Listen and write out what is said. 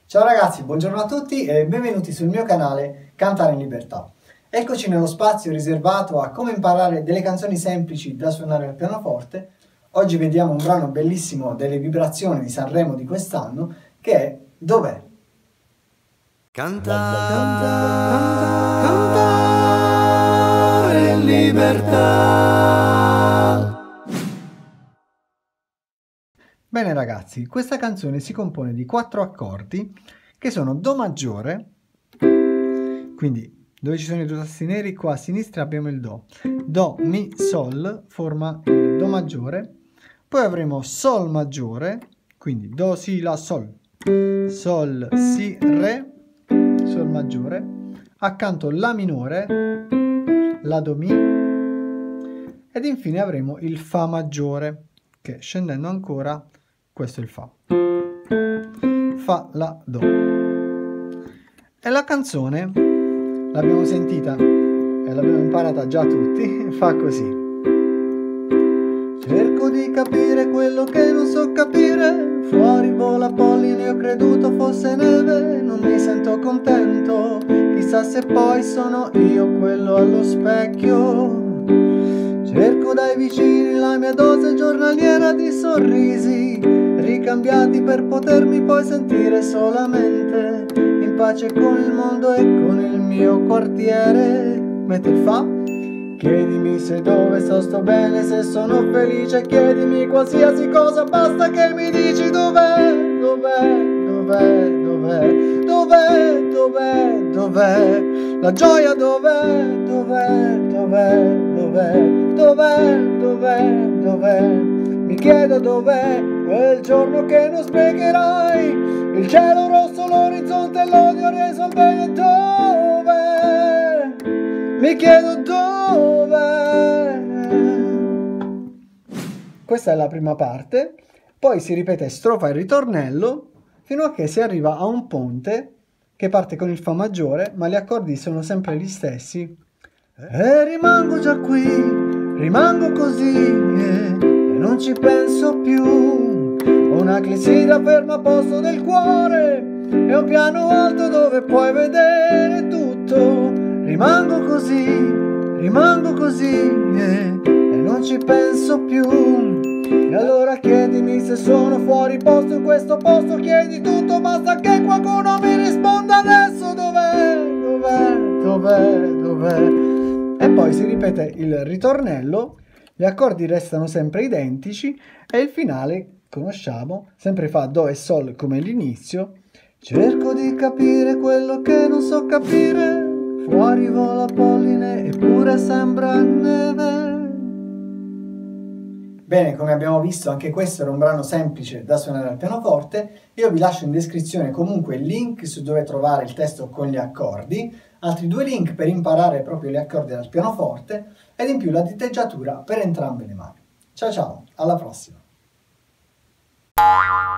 Ciao ragazzi, buongiorno a tutti e benvenuti sul mio canale Cantare in Libertà. Eccoci nello spazio riservato a come imparare delle canzoni semplici da suonare al pianoforte. Oggi vediamo un brano bellissimo delle vibrazioni di Sanremo di quest'anno che è Dov'è? Cantare in libertà. Bene ragazzi, questa canzone si compone di 4 accordi che sono Do maggiore, quindi dove ci sono i due tasti neri, qua a sinistra abbiamo il Do, Do, Mi, Sol forma il Do maggiore, poi avremo Sol maggiore, quindi Do, Si, La, Sol, Sol, Si, Re, Sol maggiore, accanto La minore, La, Do, Mi ed infine avremo il Fa maggiore che scendendo ancora questo è il Fa. Fa, La, Do. E la canzone l'abbiamo sentita e l'abbiamo imparata già tutti, fa così. Cerco di capire quello che non so capire, fuori vola polline, ho creduto fosse neve, non mi sento contento, chissà se poi sono io quello allo specchio. Cerco dai vicini la mia dose giornaliera di sorrisi, ricambiati per potermi poi sentire solamente in pace con il mondo e con il mio quartiere. Mette il Fa. Chiedimi se dove sto bene, se sono felice, chiedimi qualsiasi cosa, basta che mi dici dov'è, dov'è, dov'è, dov'è, dov'è, dov'è, dov'è, la gioia dov'è, dov'è, dov'è, dov'è, dov'è, dov'è, dov'è, mi chiedo dov'è quel giorno che non sprecherai, il cielo rosso, l'orizzonte, l'odio reso al bene, dov'è, mi chiedo dov'è. Questa è la prima parte, poi si ripete strofa e ritornello fino a che si arriva a un ponte che parte con il Fa maggiore, ma gli accordi sono sempre gli stessi. E rimango già qui, rimango così, e non ci penso più. Ho una clessidra ferma a posto del cuore e un piano alto dove puoi vedere tutto. Rimango così, e non ci penso più. E allora chiedimi se sono fuori posto in questo posto, chiedi tutto, basta che qualcuno mi risponda adesso dov'è, dov'è, dov'è, dov'è. E poi si ripete il ritornello, gli accordi restano sempre identici e il finale conosciamo, sempre Fa, Do e Sol come l'inizio. Cerco di capire quello che non so capire, fuori vola polline eppure sembra neve. Bene, come abbiamo visto anche questo era un brano semplice da suonare al pianoforte. Io vi lascio in descrizione comunque il link su dove trovare il testo con gli accordi, altri 2 link per imparare proprio gli accordi al pianoforte ed in più la diteggiatura per entrambe le mani. Ciao ciao, alla prossima!